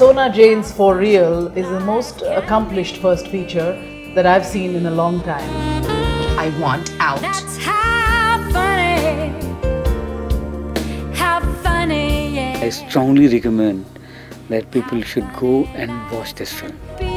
Sona Jain's For Real is the most accomplished first feature that I've seen in a long time. I want out. That's how funny, yeah. I strongly recommend that people should go and watch this film.